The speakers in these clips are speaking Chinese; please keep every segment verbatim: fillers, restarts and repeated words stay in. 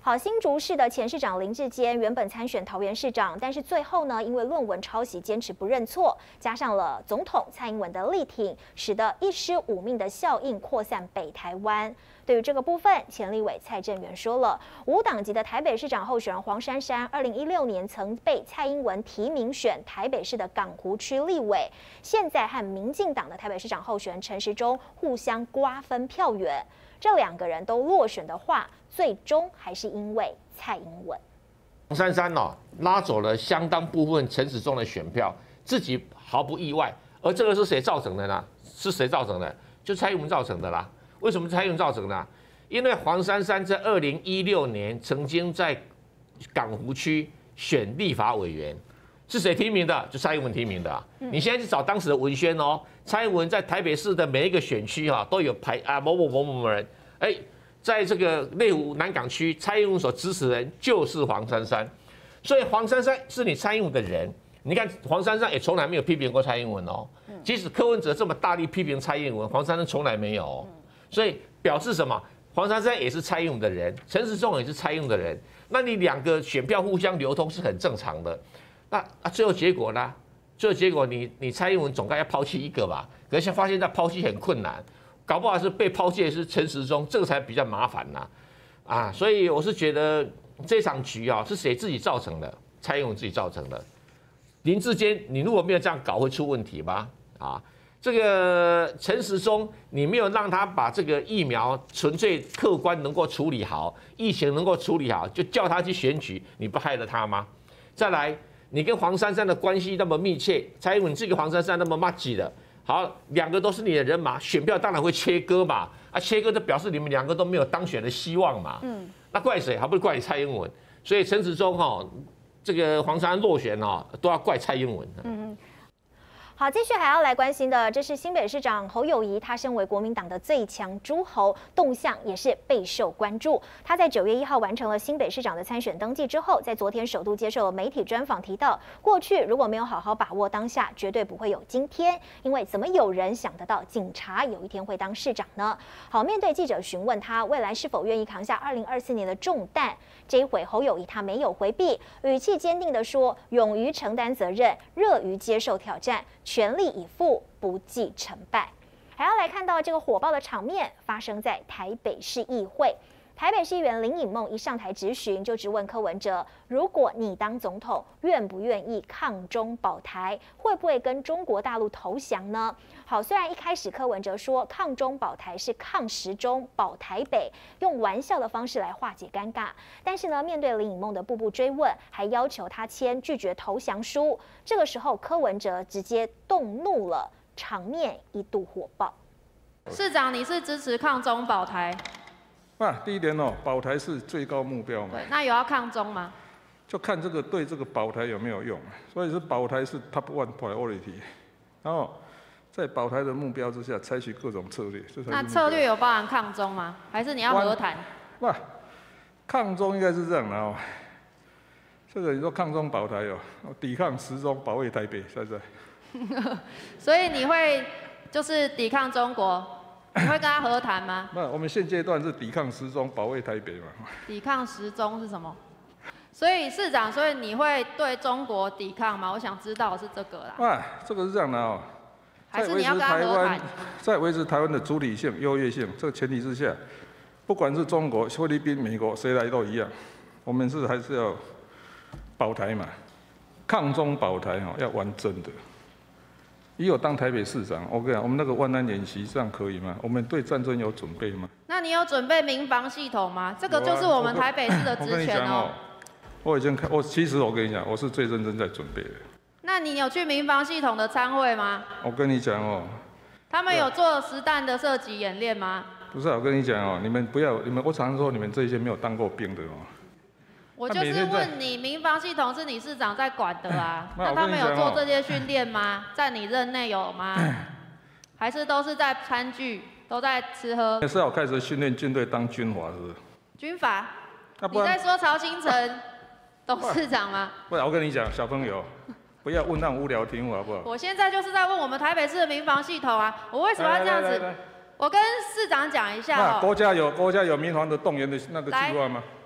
好，新竹市的前市长林志坚原本参选桃园市长，但是最后呢，因为论文抄袭坚持不认错，加上了总统蔡英文的力挺，使得一尸五命的效应扩散北台湾。对于这个部分，前立委蔡正元说了，无党籍的台北市长候选人黄珊珊，二零一六年曾被蔡英文提名选台北市的港湖区立委，现在和民进党的台北市长候选人陈时中互相瓜分票源，这两个人都落选的话，最终还是因为蔡英文。 黄珊珊哦，拉走了相当部分陈时中的选票，自己毫不意外。而这个是谁造成的呢？是谁造成的？就蔡英文造成的啦。为什么蔡英文造成的？因为黄珊珊在二零一六年曾经在港湖区选立法委员，是谁提名的？就蔡英文提名的、啊。你现在去找当时的文宣哦，蔡英文在台北市的每一个选区啊都有排啊某某某某某人，哎，在这个内湖南港区，蔡英文所支持的人就是黄珊珊，所以黄珊珊是你蔡英文的人。你看黄珊珊也从来没有批评过蔡英文哦，即使柯文哲这么大力批评蔡英文，黄珊珊从来没有、哦，所以表示什么？黄珊珊也是蔡英文的人，陈时中也是蔡英文的人，那你两个选票互相流通是很正常的。那啊，最后结果呢？最后结果你你蔡英文总该要抛弃一个吧？可是发现他抛弃很困难，搞不好是被抛弃的是陈时中，这个才比较麻烦呐、啊。啊，所以我是觉得这场局啊是谁自己造成的？蔡英文自己造成的。林志坚，你如果没有这样搞，会出问题吗？啊？这个陈时中，你没有让他把这个疫苗纯粹客观能够处理好，疫情能够处理好，就叫他去选举，你不害了他吗？再来，你跟黄珊珊的关系那么密切，蔡英文这个黄珊珊那么麻吉的，好，两个都是你的人马，选票当然会切割嘛，啊，切割就表示你们两个都没有当选的希望嘛，嗯，那怪谁？还不是怪你蔡英文？所以陈时中哈，这个黄珊珊落选哈，都要怪蔡英文。嗯。 好，继续还要来关心的，这是新北市长侯友宜，他身为国民党的最强诸侯，动向也是备受关注。他在九月一号完成了新北市长的参选登记之后，在昨天首度接受了媒体专访，提到过去如果没有好好把握当下，绝对不会有今天。因为怎么有人想得到警察有一天会当市长呢？好，面对记者询问他未来是否愿意扛下二零二四年的重担，这一回侯友宜他没有回避，语气坚定地说，勇于承担责任，乐于接受挑战。全力以赴，不计成败。还要来看到这个火爆的场面发生在台北市议会。台北市议员林颖梦一上台质询，就质问柯文哲：如果你当总统，愿不愿意抗中保台？会不会跟中国大陆投降呢？好，虽然一开始柯文哲说抗中保台是抗时中保台北，用玩笑的方式来化解尴尬，但是呢，面对林颖梦的步步追问，还要求他签拒绝投降书，这个时候柯文哲直接动怒了，场面一度火爆。 市长，你是支持抗中保台？ 啊，第一点哦，保台是最高目标嘛。 对，那有要抗中吗？ 就看这个对这个保台有没有用，所以是保台是 top one priority， 然后在保台的目标之下，采取各种策略。 那策略有包含抗中吗？还是你要和谈？ 哇，抗中应该是这样的哦。这个你说抗中保台哦，抵抗时中，保卫台北，是不是？ 所以你会就是抵抗中国？你会跟他和谈吗？ 那我们现阶段是抵抗时中，保卫台北嘛。 抵抗时中是什么？所以市长，所以你会对中国抵抗吗？我想知道是这个啦。 哇，这个是这样的哦。 还是你要跟他和谈？ 在维持台湾的主体性、优越性这个前提之下，不管是中国、菲律宾、美国，谁来都一样，我们是还是要保台嘛，抗中保台哈，要玩真的。以我当台北市长，我跟你讲，我们那个万安演习这样可以吗？我们对战争有准备吗？ 那你有准备民防系统吗？这个就是我们台北市的职权哦。 我已经看，我其实我跟你讲，我是最认真在准备的。 那你有去民防系统的参会吗？ 我跟你讲哦， 他们有做实弹的射击演练吗？ 不是，我跟你讲哦，你们不要，你们我常常说你们这些没有当过兵的哦。 我就是问你，民防系统是你市长在管的啊？那他们有做这些训练吗？在你任内有吗？还是都是在餐具，都在吃喝？ 是要开始训练军队当军阀是不是？ 军阀？你在说曹清城董事长吗？ 不然我跟你讲，小朋友，不要问那种无聊题目好不好？ 我现在就是在问我们台北市的民防系统啊，我为什么要这样子？我跟市长讲一下哦。 国家有国家有民防的动员的那个计划吗？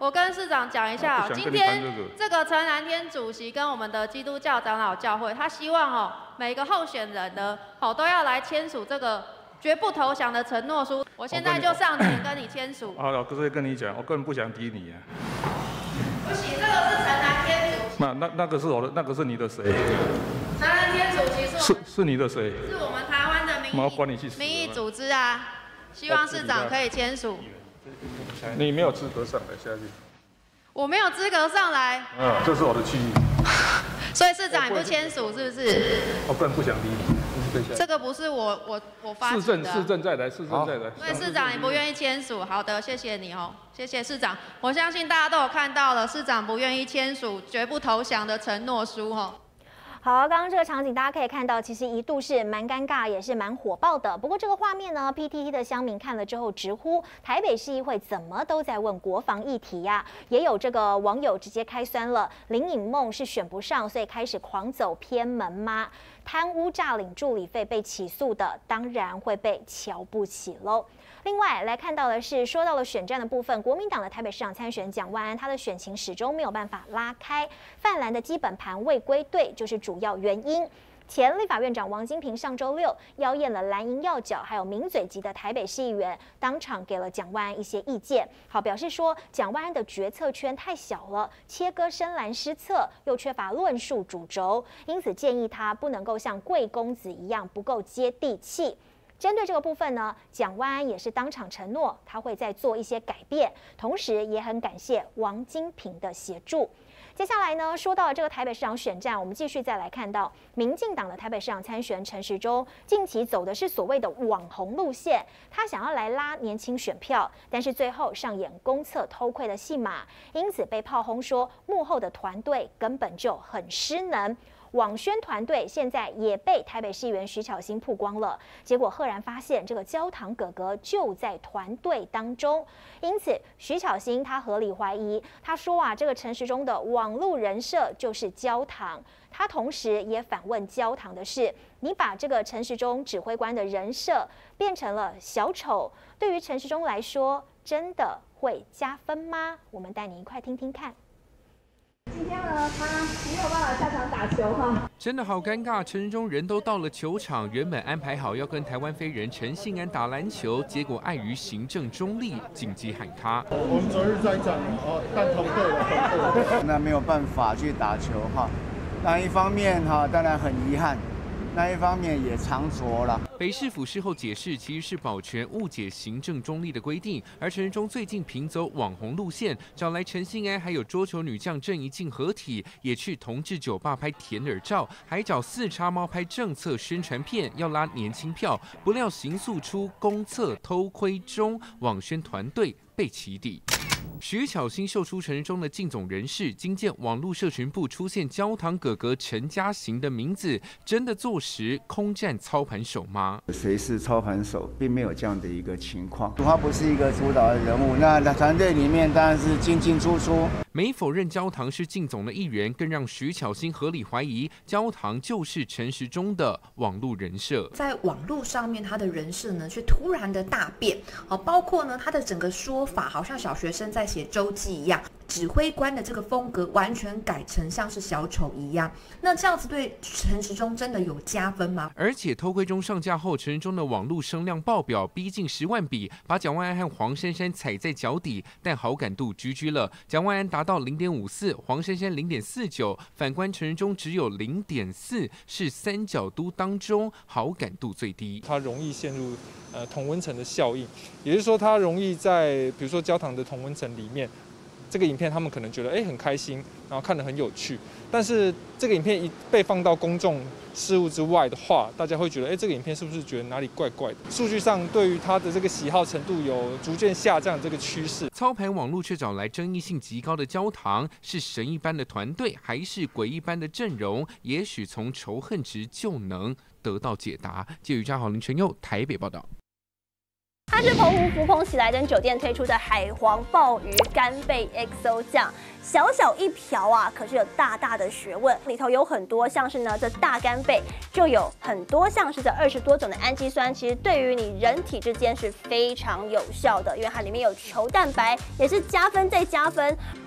我跟市长讲一下，今天这个陈南天主席跟我们的基督教长老教会，他希望哦，每个候选人呢，哦都要来签署这个绝不投降的承诺书。我现在就上前跟你签署。 好了，可是跟你讲，我根本不想敌你啊。 不行，这个是陈南天主席。 那那那个是我的，那个是你的谁？ 陈南天主席是是是你的谁？ 是我们台湾的民意民意组织啊，希望市长可以签署。 你没有资格上来下去。 我没有资格上来。 嗯，这是我的区域。 所以市长也不签署，是不是？ 我根本不想理你。 这个不是我我我发市政市政再来，市政再来。 所以市长也不愿意签署，好的，谢谢你哦，谢谢市长。我相信大家都有看到了，市长不愿意签署绝不投降的承诺书哦。 好，刚刚这个场景大家可以看到，其实一度是蛮尴尬，也是蛮火爆的。不过这个画面呢 ，P T T 的乡民看了之后直呼，台北市议会怎么都在问国防议题呀、啊？也有这个网友直接开酸了，林颖梦是选不上，所以开始狂走偏门吗？贪污诈领助理费被起诉的，当然会被瞧不起喽。另外来看到的是，说到了选战的部分，国民党的台北市长参选蒋万安，他的选情始终没有办法拉开，泛蓝的基本盘未归队就是主要原因。前立法院长王金平上周六邀宴了蓝营要角，还有名嘴级的台北市议员，当场给了蒋万安一些意见。好，表示说蒋万安的决策圈太小了，切割深蓝失策，又缺乏论述主轴，因此建议他不能够像贵公子一样不够接地气。针对这个部分呢，蒋万安也是当场承诺，他会再做一些改变，同时也很感谢王金平的协助。接下来呢，说到了这个台北市长选战，我们继续再来看到民进党的台北市长参选陈时中，近期走的是所谓的网红路线，他想要来拉年轻选票，但是最后上演公测偷窥的戏码，因此被炮轰说幕后的团队根本就很失能。网宣团队现在也被台北市议员徐巧芯曝光了，结果赫然发现这个焦糖哥哥就在团队当中，因此徐巧芯他合理怀疑，他说啊，这个陈时中的网路人设就是焦糖。他同时也反问焦糖的是，你把这个陈时中指挥官的人设变成了小丑，对于陈时中来说，真的会加分吗？我们带你一块听听看。 今天呢，他没有办法下场打球哈， 真的好尴尬。陈时中人都到了球场，原本安排好要跟台湾飞人陈信安打篮球，结果碍于行政中立，紧急喊卡。 我们昨日在讲哦，但同队了， 那没有办法去打球哈。那一方面哈，当然很遗憾。那一方面也藏拙了。 北市府事后解释，其实是保全误解行政中立的规定。而陈时中最近频走网红路线，找来陈信安还有桌球女将郑怡静合体，也去同志酒吧拍甜耳照，还找四叉猫拍政策宣传片，要拉年轻票。不料形塑出公测偷窥中，网宣团队被起底。徐巧芯秀出陈时中的竞总人士，今见网络社群部出现焦糖哥哥陈嘉行的名字，真的坐实空战操盘手吗？ 谁是操盘手，并没有这样的一个情况。他不是一个主导的人物，那团队里面当然是进进出出。 没否认焦糖是竞总的一员，更让徐巧芯合理怀疑焦糖就是陈时中的网络人设。 在网络上面，他的人设呢却突然的大变，好，包括呢他的整个说法，好像小学生在写周记一样，指挥官的这个风格完全改成像是小丑一样。那这样子对陈时中真的有加分吗？ 而且偷窥中上架后，陈时中的网络声量爆表，逼近十万笔，把蒋万安和黄珊珊踩在脚底，但好感度居居了。蒋万安达到零点五四，黄珊珊零点四九，反观陈时中只有零点四，是三角都当中好感度最低。 他容易陷入呃同温层的效应，也就是说，他容易在比如说焦糖的同温层里面。这个影片他们可能觉得哎很开心，然后看得很有趣，但是这个影片一被放到公众事务之外的话，大家会觉得哎这个影片是不是觉得哪里怪怪的？数据上对于他的这个喜好程度有逐渐下降这个趋势。 操盘网络却找来争议性极高的焦糖，是神一般的团队，还是鬼一般的阵容？也许从仇恨值就能得到解答。记者于嘉豪、林晨佑台北报道。 它是澎湖福朋喜来登酒店推出的海皇鲍鱼干贝 X O 酱，小小一瓢啊，可是有大大的学问，里头有很多像是呢这大干贝就有很多像是这二十多种的氨基酸，其实对于你人体之间是非常有效的，因为它里面有球蛋白，也是加分再加分。